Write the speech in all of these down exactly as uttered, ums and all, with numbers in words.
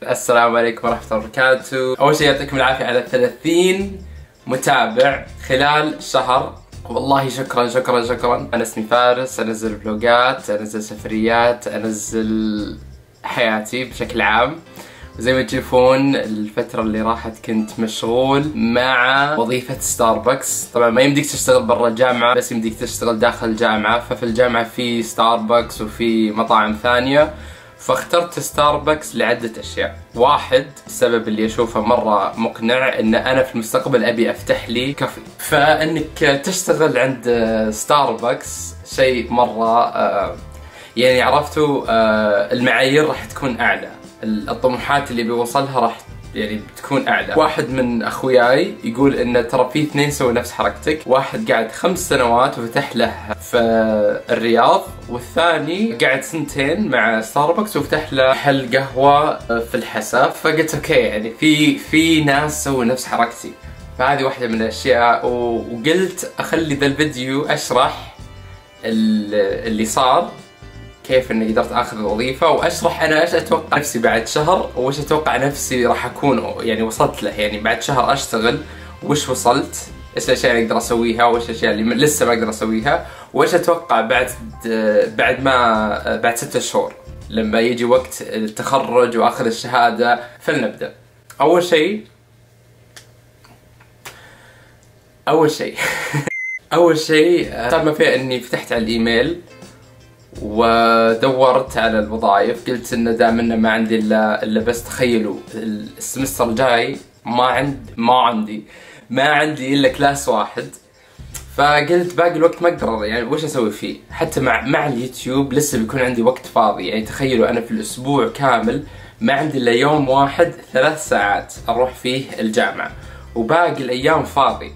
السلام عليكم ورحمة الله وبركاته. أول شيء يعطيكم العافية على ثلاثين متابع خلال شهر، والله شكرا شكرا شكرا. أنا اسمي فارس، أنزل فلوجات، أنزل سفريات، أنزل حياتي بشكل عام. وزي ما تشوفون الفترة اللي راحت كنت مشغول مع وظيفة ستاربكس. طبعا ما يمديك تشتغل برا الجامعة، بس يمديك تشتغل داخل الجامعة. ففي الجامعة في ستاربكس وفي مطاعم ثانية، فاخترت ستاربكس لعدة أشياء. واحد، السبب اللي أشوفه مرة مقنع، إن أنا في المستقبل أبي أفتح لي كافي، فإنك تشتغل عند ستاربكس شيء مرة يعني عرفتوا المعايير راح تكون أعلى، الطموحات اللي بيوصلها راح يعني بتكون أعلى. واحد من أخوياي يقول إن ترى في اثنين سووا نفس حركتك، واحد قاعد خمس سنوات وفتح له في الرياض، والثاني قاعد سنتين مع ستاربكس وفتح له محل قهوة في الحسا. فقلت أوكي يعني في في ناس سووا نفس حركتي، فهذه واحدة من الأشياء. وقلت أخلي ذا الفيديو أشرح اللي صار، كيف اني قدرت اخذ الوظيفة، واشرح انا ايش اتوقع نفسي بعد شهر، وايش اتوقع نفسي راح اكون يعني وصلت له. يعني بعد شهر اشتغل وش وصلت، ايش الاشياء اللي اقدر اسويها، وايش الاشياء اللي لسه ما اقدر اسويها، وايش اتوقع بعد بعد ما بعد ستة شهور لما يجي وقت التخرج واخذ الشهادة. فلنبدأ. اول شيء اول شيء اول شيء صار ما فيه اني فتحت على الايميل ودورت على الوظائف. قلت ان دام انه ما عندي الا الا بس تخيلوا السمستر الجاي ما عند ما عندي ما عندي الا كلاس واحد، فقلت باقي الوقت ما اقدر يعني وش اسوي فيه. حتى مع مع اليوتيوب لسه بيكون عندي وقت فاضي. يعني تخيلوا انا في الاسبوع كامل ما عندي الا يوم واحد ثلاث ساعات اروح فيه الجامعة، وباقي الايام فاضي.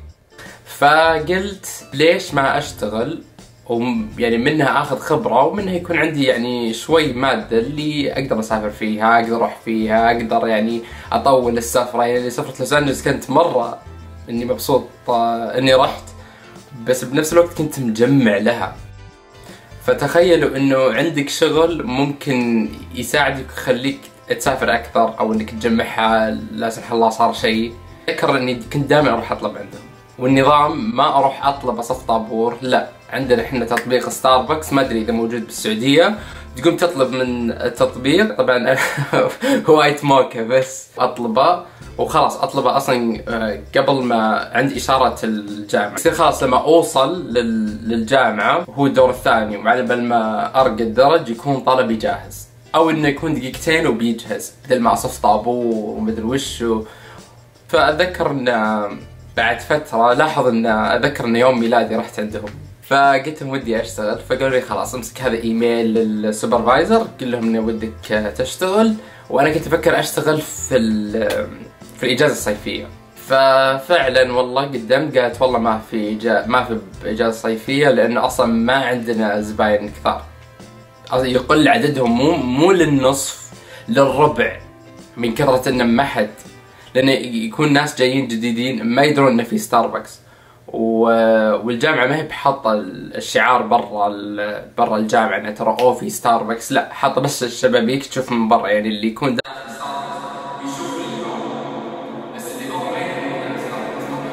فقلت ليش ما اشتغل ويعني منها اخذ خبرة، ومنها يكون عندي يعني شوي مادة اللي اقدر اسافر فيها، اقدر اروح فيها، اقدر يعني اطول السفرة. يعني سفرة لوس أنجلوس كنت مرة اني مبسوط اني رحت، بس بنفس الوقت كنت مجمع لها. فتخيلوا انه عندك شغل ممكن يساعدك ويخليك تسافر اكثر، او انك تجمعها لا سمح الله صار شيء. اذكر اني كنت دائما اروح اطلب عندهم، والنظام ما اروح اطلب اصف طابور، لا عندنا احنا تطبيق ستاربكس، ما ادري اذا موجود بالسعوديه. تقوم تطلب من التطبيق، طبعا وايت موكا بس اطلبه وخلاص. اطلبه اصلا قبل ما عندي اشاره الجامعه، يصير خلاص لما اوصل للجامعه هو الدور الثاني، وعلى بال ما ارقى الدرج يكون طلبي جاهز، او انه يكون دقيقتين وبيجهز بدل ما اصف طابور ومدري وش. فاتذكر ان بعد فتره لاحظ ان اتذكر ان يوم ميلادي رحت عندهم، فقلت لهم ودي اشتغل. فقالوا لي خلاص امسك هذا ايميل للسوبرفايزر، قل لهم ان ودك تشتغل. وانا كنت افكر اشتغل في في الاجازه الصيفيه. ففعلا والله قدمت، قالت والله ما في إجا... ما في اجازه صيفيه، لانه اصلا ما عندنا زباين كثار، يقل عددهم مو مو للنصف للربع، من كثره انه ما حد، لأن يكون ناس جايين جديدين ما يدرون إنه في ستاربكس. والجامعة ما هي بحاطة الشعار برا برا الجامعة إنه ترى أوه في ستاربكس، لا حاطة بس الشبابيك تشوف من برا. يعني اللي يكون داخل ستاربكس يشوف اللي برا، بس اللي برا ما يدرون ستاربكس ما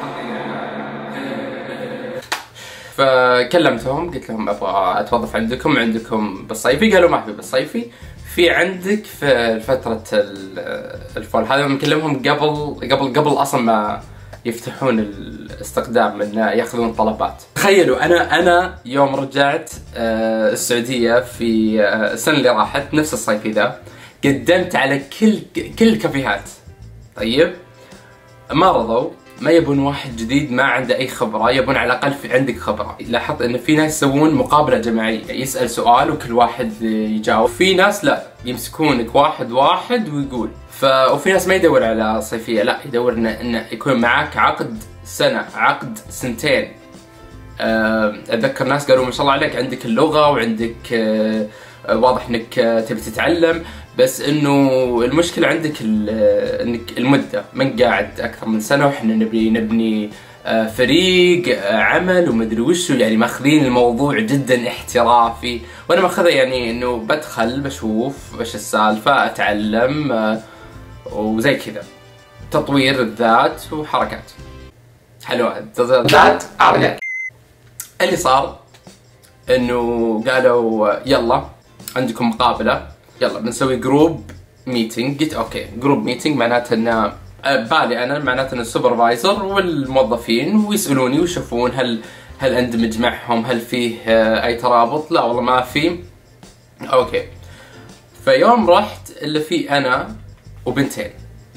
حاطين. فكلمتهم قلت لهم أبغى أتوظف عندكم، عندكم بالصيفي؟ قالوا ما في بالصيفي، في عندك في فترة الفول. هذا مكلمهم قبل قبل قبل اصلا ما يفتحون الاستقدام انه ياخذون طلبات. تخيلوا انا انا يوم رجعت السعودية في السنة اللي راحت نفس الصيف ذا، قدمت على كل كل الكافيهات. طيب ما رضوا، ما يبون واحد جديد ما عنده اي خبره، يبون على الاقل في عندك خبره. لاحظت ان في ناس يسوون مقابله جماعيه، يسال سؤال وكل واحد يجاوب. في ناس لا، يمسكونك واحد واحد ويقول. ف وفي ناس ما يدور على صيفيه، لا يدور انه إن يكون معاك عقد سنه، عقد سنتين. اتذكر ناس قالوا ما شاء الله عليك عندك اللغه وعندك واضح انك تبي تتعلم، بس انه المشكله عندك انك المده من قاعد اكثر من سنه، واحنا نبي نبني فريق عمل ومدري وشو. يعني ماخذين الموضوع جدا احترافي، وانا ماخذها يعني انه بدخل بشوف ايش السالفه، اتعلم. وزي كذا تطوير الذات وحركات. حلو تطوير الذات حركات. اللي صار انه قالوا يلا عندكم مقابلة، يلا بنسوي جروب ميتنج. قلت اوكي جروب ميتنج معناته ان بالي انا معناته ان السوبرفايزر والموظفين ويسالوني ويشوفون هل هل اندمج معهم، هل فيه اي ترابط. لا والله ما في. اوكي فيوم رحت اللي فيه انا وبنتين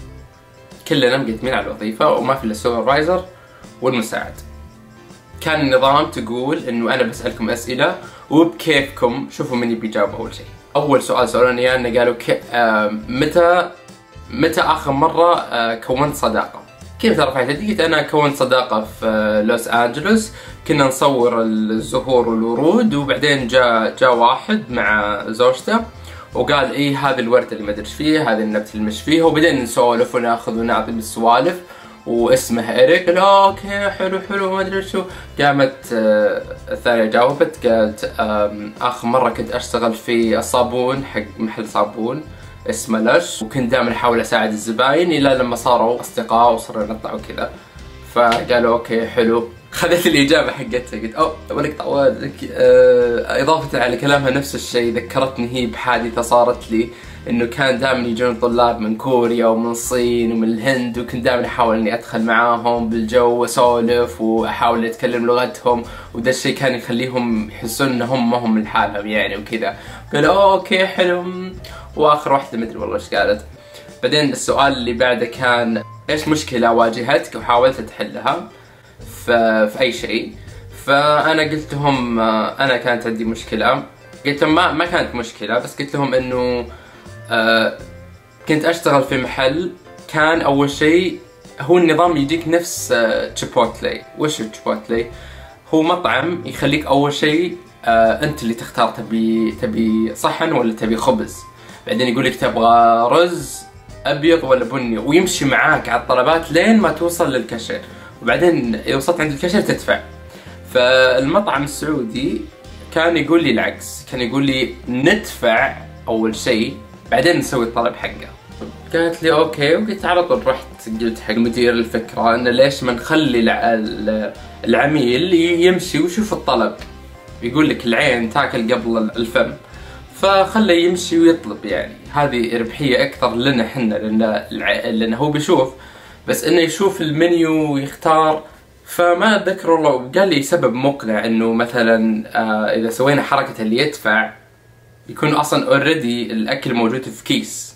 كلنا مقدمين على الوظيفة وما في الا السوبرفايزر والمساعد. كان النظام تقول انه انا بسألكم اسئلة وبكيفكم شوفوا من يبي يجاوب اول شيء. اول سؤال سألوني اياه انه قالوا كي... آه متى متى اخر مرة آه كونت صداقة؟ كيف رفعت يدي؟ قلت انا كونت صداقة في آه لوس انجلوس، كنا نصور الزهور والورود وبعدين جاء جاء واحد مع زوجته وقال ايه هذا الورد اللي ما ادري ايش فيه، هذا النبت اللي مش فيه، وبعدين نسولف وناخذ ونعطي بالسوالف. واسمه إريك. قال اوكي حلو حلو ما ادري شو. قامت آه الثانية جاوبت قالت اخر مرة كنت اشتغل في الصابون حق محل صابون اسمه لش، وكنت دائما احاول اساعد الزباين الى لما صاروا اصدقاء وصرنا نطلع وكذا. فقالوا اوكي حلو. خذت الاجابه حقتها قلت اوه ولك طولك. آه اضافه على كلامها نفس الشيء ذكرتني هي بحادثه صارت لي، انه كان دائما يجون طلاب من كوريا ومن الصين ومن الهند، وكنت دائما احاول اني ادخل معاهم بالجو واسولف واحاول اتكلم لغتهم، وده الشيء كان يخليهم يحسون انهم ما هم من حالهم يعني وكذا. قالوا اوكي حلو. واخر واحده مدري والله ايش قالت. بعدين السؤال اللي بعده كان ايش مشكله واجهتك وحاولت تحلها في اي شيء؟ فانا قلت لهم انا كانت عندي مشكله. قلت لهم ما ما كانت مشكله، بس قلت لهم انه آه كنت اشتغل في محل كان اول شيء هو النظام يجيك نفس آه تشيبوتلي. وش تشيبوتلي؟ هو مطعم يخليك اول شيء آه انت اللي تختار تبي تبي صحن ولا تبي خبز، بعدين يقول لك تبغى رز ابيض ولا بني، ويمشي معاك على الطلبات لين ما توصل للكاشير، وبعدين اذا وصلت عند الكاشير تدفع. فالمطعم السعودي كان يقول لي العكس، كان يقول لي ندفع اول شيء بعدين نسوي الطلب حقه. قالت لي اوكي، وقلت على طول رحت قلت حق مدير الفكره انه ليش ما نخلي العميل يمشي ويشوف الطلب، يقول لك العين تاكل قبل الفم، فخله يمشي ويطلب. يعني هذه ربحيه اكثر لنا احنا، لان لانه هو بيشوف، بس انه يشوف المنيو ويختار. فما اتذكر والله، قال لي سبب مقنع انه مثلا آه اذا سوينا حركه اللي يدفع يكون اصلا اوريدي الاكل موجود في كيس،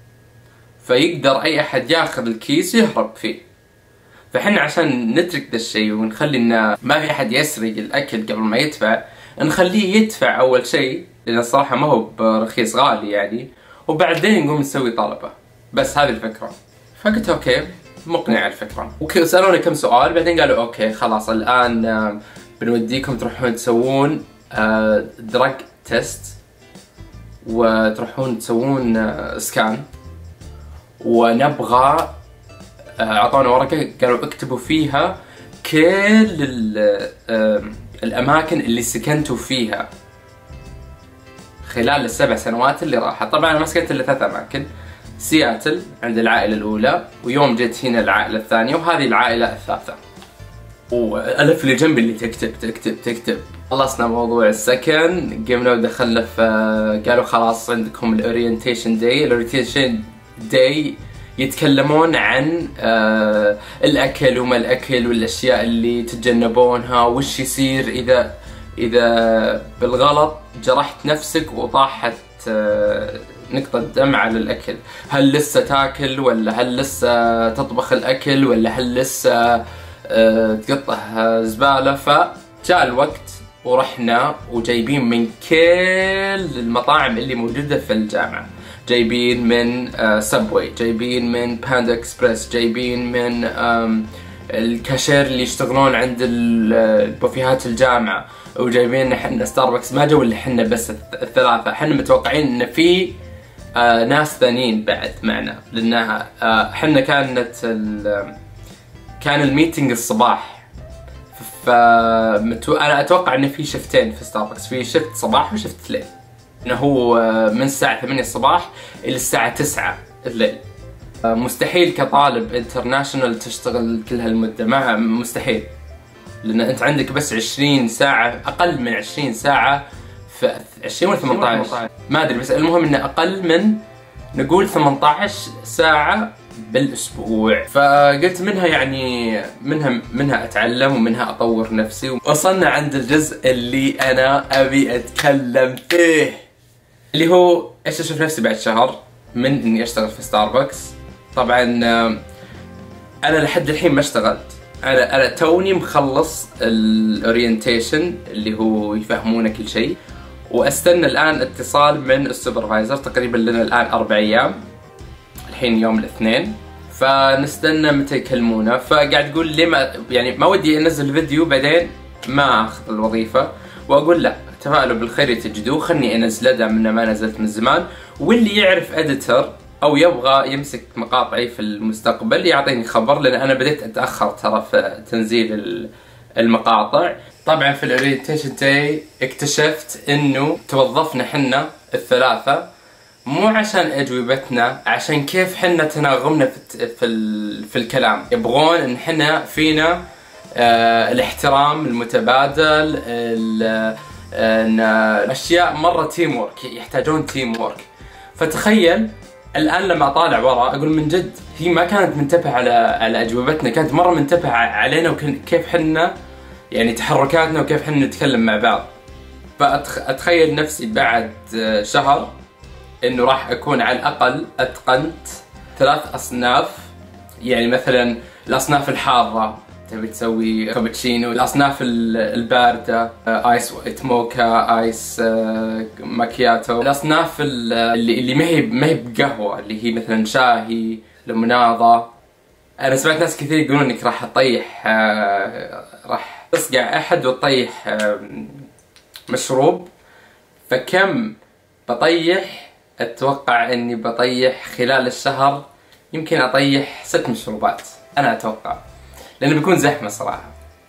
فيقدر اي احد ياخذ الكيس يهرب فيه. فحنا عشان نترك ذا الشيء ونخلي انه ما في احد يسرق الاكل قبل ما يدفع، نخليه يدفع اول شيء لان الصراحه ما هو برخيص غالي يعني، وبعدين نقوم نسوي طلبه. بس هذه الفكره. فقلت اوكي مقنعه الفكره، وسالوني كم سؤال بعدين قالوا اوكي خلاص الان بنوديكم تروحون تسوون دراج تيست وتروحون تسوون سكان، ونبغى اعطونا ورقه قالوا اكتبوا فيها كل الاماكن اللي سكنتوا فيها خلال السبع سنوات اللي راحت. طبعا انا ما سكنت الا ثلاث اماكن، سياتل عند العائله الاولى، ويوم جيت هنا العائله الثانيه، وهذه العائله الثالثه. والف اللي جنبي اللي تكتب تكتب تكتب. خلصنا موضوع السكن، قمنا ودخلنا في قالوا خلاص عندكم الاورينتيشن داي. الاورينتيشن داي يتكلمون عن آه الاكل وما الاكل والاشياء اللي تتجنبونها، وش يصير اذا اذا بالغلط جرحت نفسك وطاحت آه نقطة دم على الأكل، هل لسه تاكل ولا هل لسه تطبخ الأكل ولا هل لسه أه تقطع زبالة. فجاء الوقت ورحنا وجايبين من كل المطاعم اللي موجودة في الجامعة، جايبين من أه سبوي، جايبين من باندا اكسبرس، جايبين من الكاشير اللي يشتغلون عند البوفيهات الجامعة، وجايبين حنا ستاربكس. ما جو اللي حنا بس الثلاثة، حنا متوقعين ان في آه ناس ثانيين بعد معنا، لانها آه حنا كانت كان الميتنج الصباح، فمتو... انا اتوقع ان في شفتين في ستاربكس، في شفت صباح وشفت ليل، انه هو آه من الساعة ثمانية الصباح الى الساعة تسعة الليل. مستحيل كطالب انترناشونال تشتغل كل هالمدة، ما مستحيل، لأن أنت عندك بس عشرين ساعة، أقل من عشرين ساعة في عشرين ولا ثمانية عشر ما أدري، بس المهم إنه أقل من نقول ثمانية عشر ساعة بالأسبوع. فقلت منها يعني منها منها أتعلم ومنها أطور نفسي. وصلنا عند الجزء اللي أنا أبي أتكلم فيه، اللي هو إيش أشوف نفسي بعد شهر من إني أشتغل في ستاربكس. طبعا أنا لحد الحين ما اشتغلت، أنا أنا توني مخلص الأورينتيشن اللي هو يفهمونا كل شيء، واستنى الآن اتصال من السوبرفايزر. تقريبا لنا الآن أربع أيام، الحين يوم الاثنين، فنستنى متى يكلمونا. فقاعد تقول ليه ما يعني ما ودي انزل فيديو بعدين ما اخذ الوظيفة، واقول لا تفائلوا بالخير تجدوه، خلني انزله دام انه ما نزلت من زمان. واللي يعرف اديتر او يبغى يمسك مقاطعي في المستقبل يعطيني خبر، لان انا بديت اتاخر ترى في تنزيل المقاطع. طبعا في الاورينتيشن داي اكتشفت انه توظفنا حنا الثلاثة مو عشان اجوبتنا، عشان كيف حنا تناغمنا في في, في الكلام. يبغون ان حنا فينا آه الاحترام المتبادل، ان اشياء مره تيم وورك، يحتاجون تيم وورك. فتخيل الان لما اطالع ورا اقول من جد هي ما كانت منتبهه على على اجوبتنا، كانت مره منتبهه علينا وكيف حنا يعني تحركاتنا وكيف حنا نتكلم مع بعض. فاتخيل نفسي بعد شهر انه راح اكون على الاقل اتقنت ثلاث اصناف. يعني مثلا الاصناف الحاره تبي تسوي كابتشينو، الاصناف البارده ايس وايت موكا، ايس ماكياتو، الاصناف اللي اللي ما هي ما هي بقهوه اللي هي مثلا شاهي، لمناضه. انا سمعت ناس كثير يقولون انك راح تطيح، راح تصقع احد وتطيح مشروب. فكم بطيح؟ اتوقع اني بطيح خلال الشهر يمكن اطيح ست مشروبات، انا اتوقع، لانه بيكون زحمه صراحه.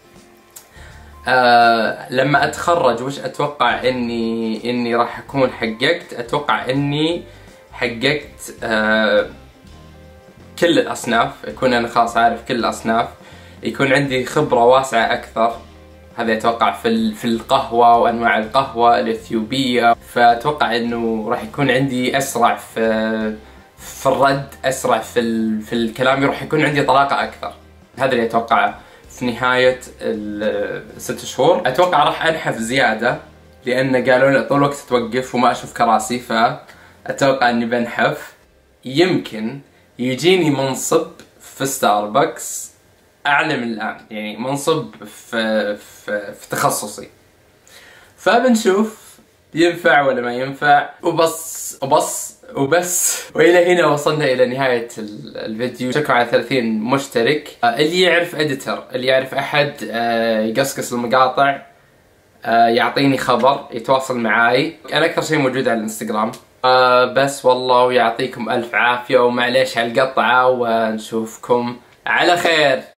آه لما اتخرج وش اتوقع اني اني راح اكون حققت؟ اتوقع اني حققت آه كل الاصناف، يكون انا خلاص عارف كل الاصناف، يكون عندي خبره واسعه اكثر. هذا اتوقع في في القهوه وانواع القهوه الاثيوبيه. فاتوقع انه راح يكون عندي اسرع في في الرد، اسرع في ال في الكلام، راح يكون عندي طلاقه اكثر. هذا اللي اتوقعه في نهايه الست شهور. اتوقع راح انحف زياده، لان قالوا لي طول الوقت توقف وما اشوف كراسي، فاتوقع اني بنحف. يمكن يجيني منصب في ستاربكس اعلى من الان، يعني منصب في في, في تخصصي. فبنشوف ينفع ولا ما ينفع. وبس وبس وبس والى هنا وصلنا الى نهاية الفيديو. شكرا على ثلاثين مشترك. اللي يعرف اديتر، اللي يعرف احد يقصقص المقاطع، يعطيني خبر، يتواصل معاي. انا اكثر شيء موجود على الانستغرام. بس والله ويعطيكم الف عافية، ومعليش على القطعة، ونشوفكم على خير.